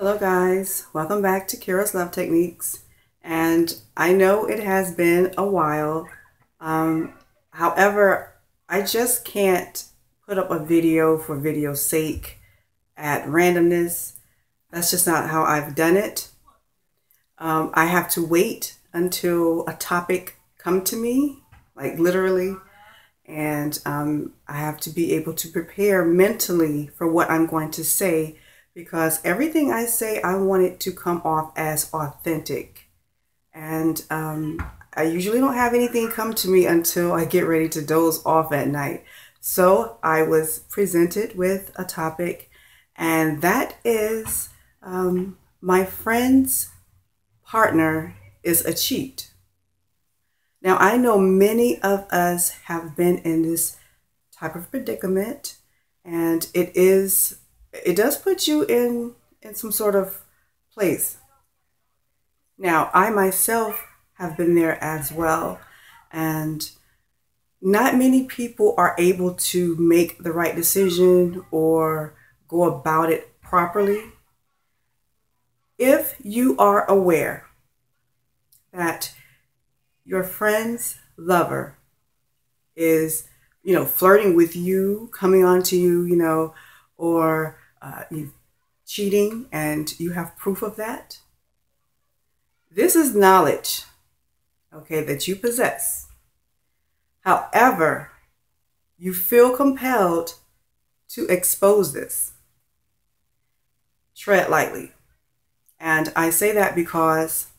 Hello guys, welcome back to Kira's Love Techniques. And I know it has been a while. However, I just can't put up a video for video's sake at randomness. That's just not how I've done it. I have to wait until a topic come to me, like literally. And I have to be able to prepare mentally for what I'm going to say, because everything I say, I want it to come off as authentic. And I usually don't have anything come to me until I get ready to doze off at night. So I was presented with a topic, and that is my friend's partner is a cheat. Now, I know many of us have been in this type of predicament, and it does put you in some sort of place. Now, I myself have been there as well, and not many people are able to make the right decision or go about it properly. If you are aware that your friend's lover is, flirting with you, coming on to you, or cheating, and you have proof of that, this is knowledge, okay, that you possess. However, you feel compelled to expose this. Tread lightly. And I say that because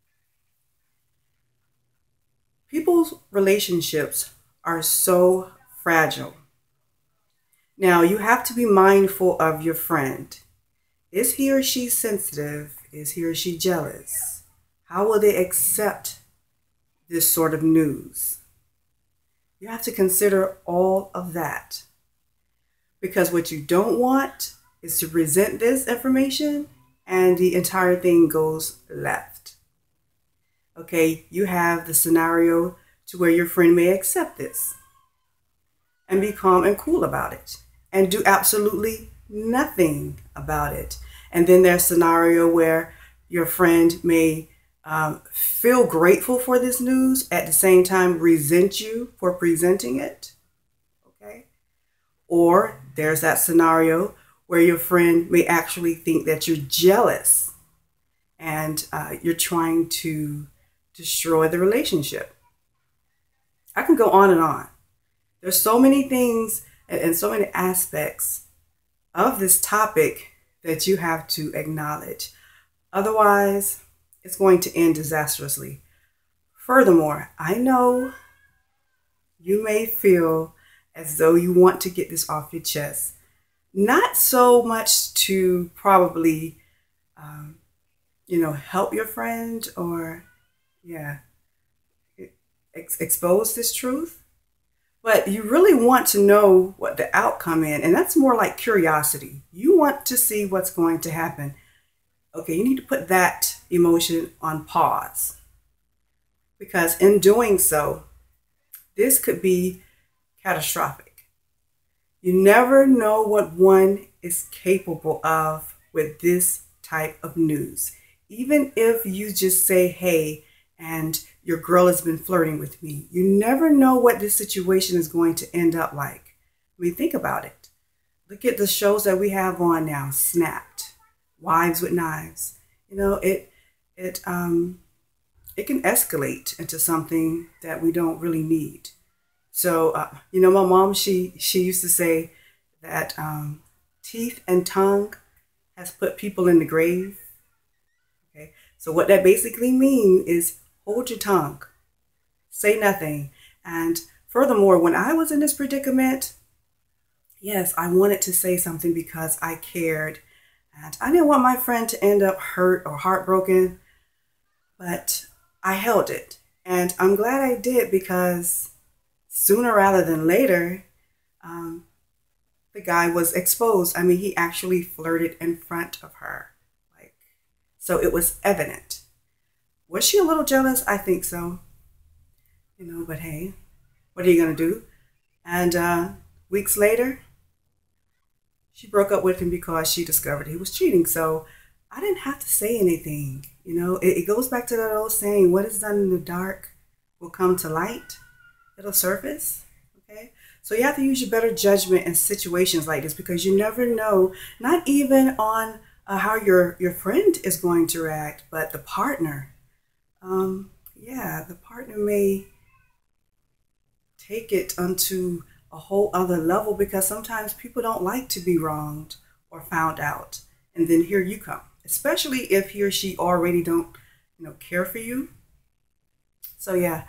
people's relationships are so fragile. Now, you have to be mindful of your friend. Is he or she sensitive? Is he or she jealous? How will they accept this sort of news? You have to consider all of that. Because what you don't want is to present this information and the entire thing goes left. Okay, you have the scenario to where your friend may accept this and be calm and cool about it and do absolutely nothing about it. And then there's a scenario where your friend may feel grateful for this news, at the same time resent you for presenting it. Okay. Or there's that scenario where your friend may actually think that you're jealous and you're trying to destroy the relationship. I can go on and on. There's so many things and so many aspects of this topic that you have to acknowledge. Otherwise, it's going to end disastrously. Furthermore, I know you may feel as though you want to get this off your chest. Not so much to probably, help your friend or, expose this truth. But you really want to know what the outcome is, and that's more like curiosity. You want to see what's going to happen. Okay, you need to put that emotion on pause, because in doing so, this could be catastrophic. You never know what one is capable of with this type of news. Even if you just say, hey, and your girl has been flirting with me, you never know what this situation is going to end up like. I mean, think about it. Look at the shows that we have on now, Snapped, Wives with Knives. It can escalate into something that we don't really need. So, my mom, she used to say that teeth and tongue has put people in the grave. Okay, so what that basically means is hold your tongue, say nothing. And furthermore, when I was in this predicament, yes, I wanted to say something because I cared. And I didn't want my friend to end up hurt or heartbroken, but I held it. And I'm glad I did, because sooner rather than later, the guy was exposed. I mean, he actually flirted in front of her. So it was evident. Was she a little jealous? I think so. But hey, what are you going to do? And weeks later, she broke up with him because she discovered he was cheating. So I didn't have to say anything. You know, it goes back to that old saying, what is done in the dark will come to light. It'll surface. Okay. So you have to use your better judgment in situations like this, because you never know, not even on how your friend is going to react, but the partner. Yeah, the partner may take it onto a whole other level, because sometimes people don't like to be wronged or found out. And then here you come, especially if he or she already don't, care for you. So yeah,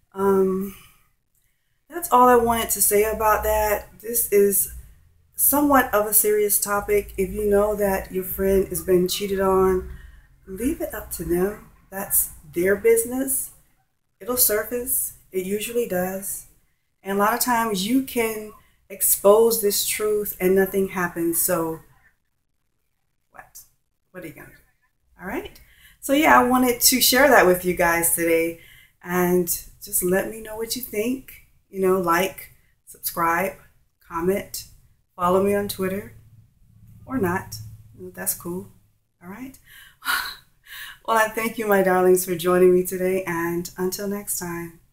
that's all I wanted to say about that. This is somewhat of a serious topic. If you know that your friend has been cheated on, leave it up to them. That's their business. It'll surface. It usually does. And a lot of times you can expose this truth and nothing happens. So what? What are you going to do? All right. So yeah, I wanted to share that with you guys today, and just let me know what you think. Like, subscribe, comment, follow me on Twitter or not. That's cool. All right. Well, I thank you, my darlings, for joining me today, and until next time.